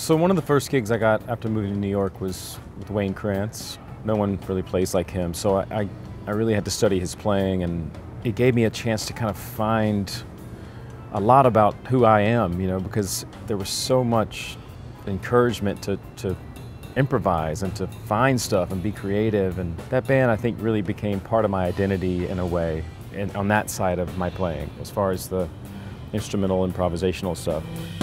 So one of the first gigs I got after moving to New York was with Wayne Krantz. No one really plays like him, so I really had to study his playing, and it gave me a chance to kind of find a lot about who I am, you know, because there was so much encouragement to improvise and to find stuff and be creative, and that band I think really became part of my identity in a way, and on that side of my playing, as far as the instrumental improvisational stuff.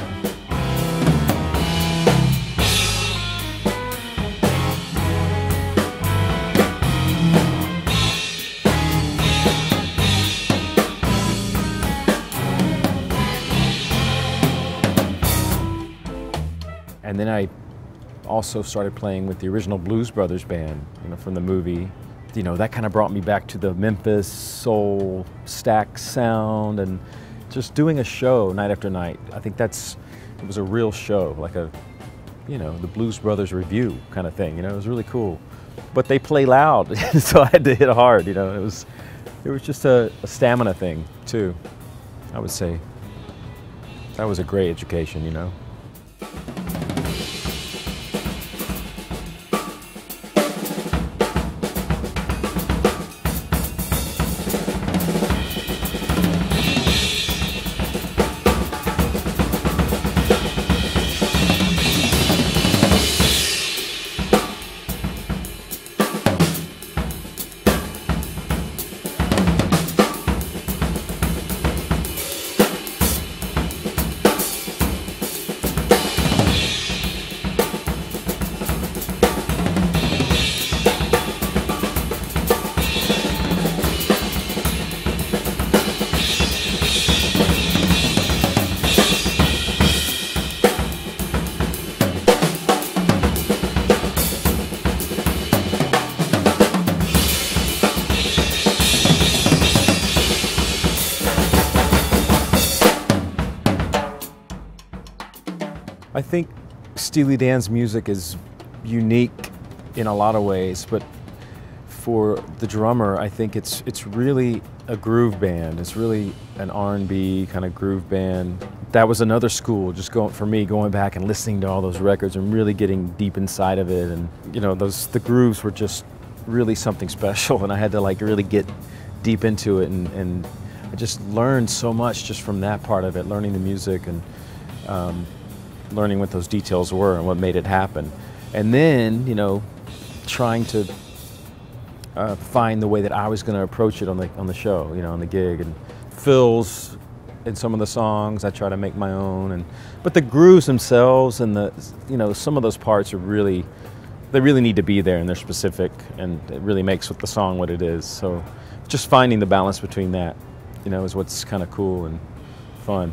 And then I also started playing with the original Blues Brothers band, you know, from the movie. You know, that kind of brought me back to the Memphis soul stack sound, and just doing a show night after night. I think it was a real show, like a, you know, the Blues Brothers review kind of thing. You know, it was really cool. But they play loud, so I had to hit hard. You know, it was just a stamina thing too. I would say that was a great education. You know. I think Steely Dan's music is unique in a lot of ways, but for the drummer, I think it's really a groove band. It's really an R&B kind of groove band. That was another school, just going back and listening to all those records and really getting deep inside of it. And you know, the grooves were just really something special, and I had to like really get deep into it, and I just learned so much just from that part of it, learning the music and learning what those details were and what made it happen. And then, you know, trying to find the way that I was going to approach it on the show, you know, on the gig. And fills in some of the songs I try to make my own, but the grooves themselves and you know, some of those parts are really need to be there, and they're specific, and it really makes the song what it is. So just finding the balance between that, you know, is what's kind of cool and fun.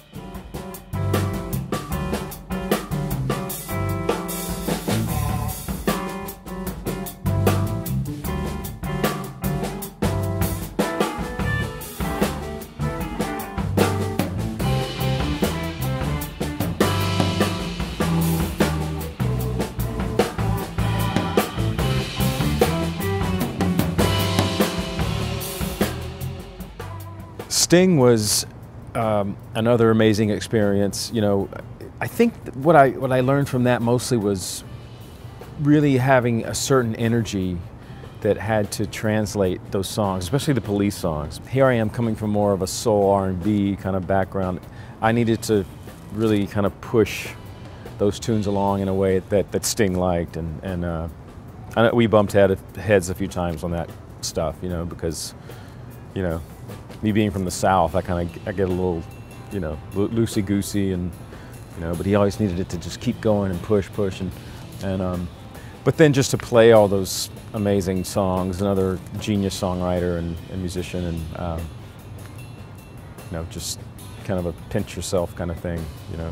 Sting was another amazing experience. You know, I think what I learned from that mostly was really having a certain energy that had to translate those songs, especially the Police songs. Here I am coming from more of a soul R&B kind of background. I needed to really kind of push those tunes along in a way that Sting liked, and we bumped heads a few times on that stuff, you know, because, you know, me being from the South, I get a little, you know, loosey-goosey, and you know, but he always needed it to just keep going and push, and but then just to play all those amazing songs, another genius songwriter and musician, and you know, just kind of a pinch yourself kind of thing, you know.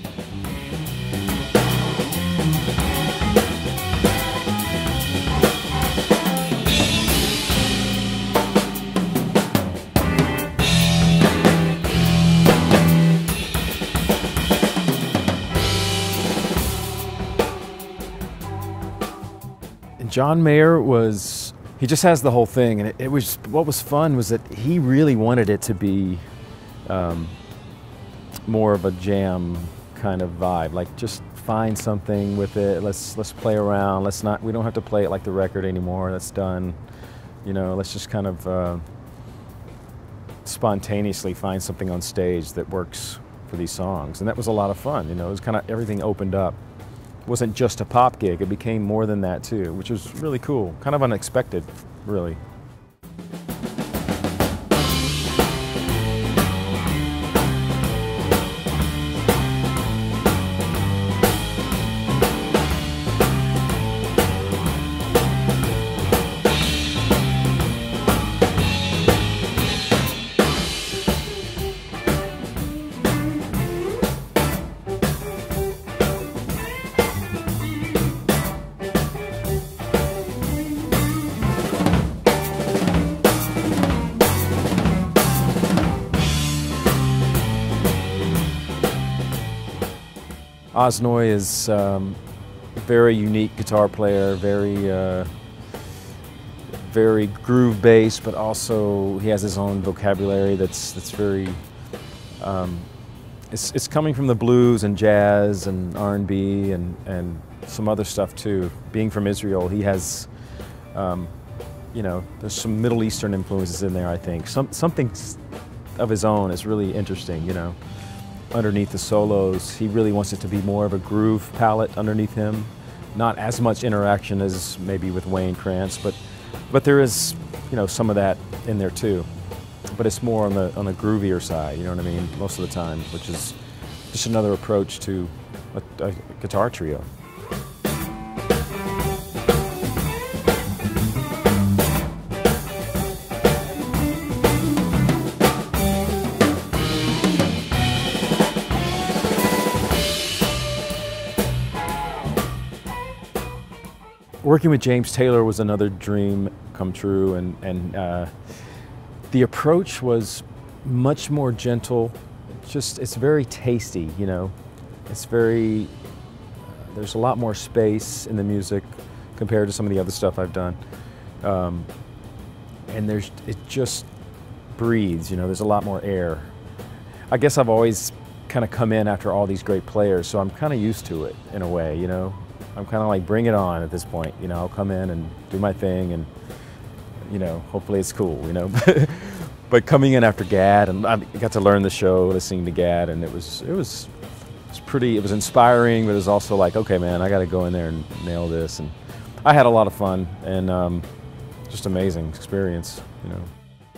John Mayer he just has the whole thing, and it was, what was fun was that he really wanted it to be more of a jam kind of vibe, like just find something with it. Let's play around. We don't have to play it like the record anymore. That's done. You know, let's just kind of spontaneously find something on stage that works for these songs. And that was a lot of fun. You know, it was kind of, everything opened up. It wasn't just a pop gig. It became more than that too, which was really cool. Kind of unexpected, really. Oz Noy is a very unique guitar player, very groove-based, but also he has his own vocabulary that's very, it's coming from the blues and jazz and R&B and some other stuff too. Being from Israel, he has, you know, there's some Middle Eastern influences in there, I think. Something of his own is really interesting, you know. Underneath the solos, he really wants it to be more of a groove palette underneath him. Not as much interaction as maybe with Wayne Krantz, but there is, you know, some of that in there too. But it's more on the groovier side, you know what I mean, most of the time, which is just another approach to a guitar trio. Working with James Taylor was another dream come true, and the approach was much more gentle. It's very tasty, you know. It's very, there's a lot more space in the music compared to some of the other stuff I've done. And it just breathes, you know, there's a lot more air. I guess I've always kind of come in after all these great players, so I'm kind of used to it in a way, you know. I'm kind of like, bring it on at this point, you know. I'll come in and do my thing, and you know, hopefully it's cool, you know. But coming in after Gadd, and I got to learn the show, listening to Gadd, and it was inspiring, but it was also like, okay, man, I got to go in there and nail this. And I had a lot of fun, and just amazing experience, you know.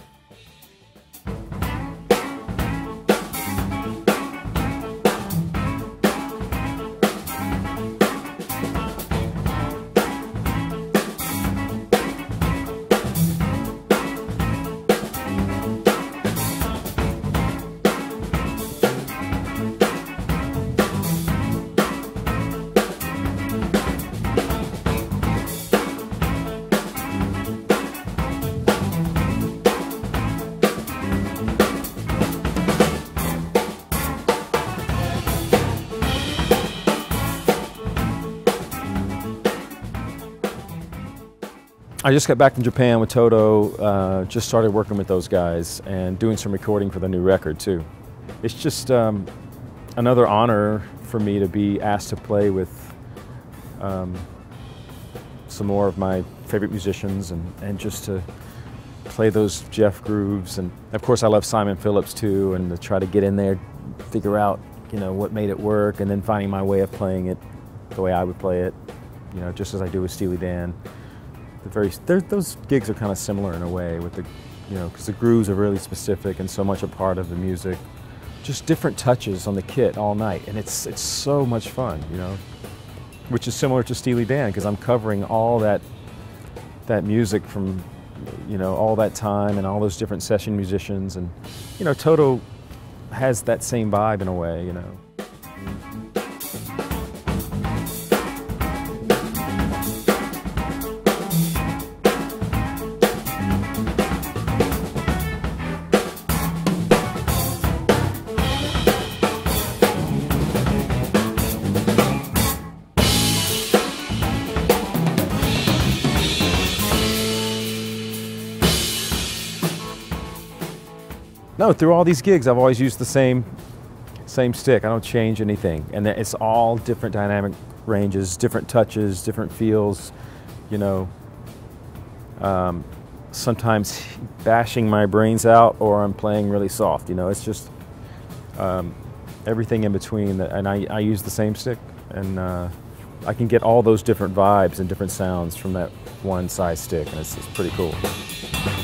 I just got back from Japan with Toto, just started working with those guys and doing some recording for the new record too. It's just another honor for me to be asked to play with some more of my favorite musicians and just to play those Jeff grooves. And of course I love Simon Phillips too, and to try to get in there, figure out, you know, what made it work, and then finding my way of playing it the way I would play it, you know, just as I do with Steely Dan. Those gigs are kind of similar in a way, with the, you know, because the grooves are really specific and so much a part of the music. Just different touches on the kit all night, and it's so much fun, you know. Which is similar to Steely Dan, because I'm covering all that music from, you know, all that time and all those different session musicians, and you know, Toto has that same vibe in a way, you know. No, through all these gigs, I've always used the same Same stick. I don't change anything, and it's all different dynamic ranges, different touches, different feels. You know, sometimes bashing my brains out, or I'm playing really soft. You know, it's just everything in between. And I use the same stick, and I can get all those different vibes and different sounds from that one size stick, and it's pretty cool.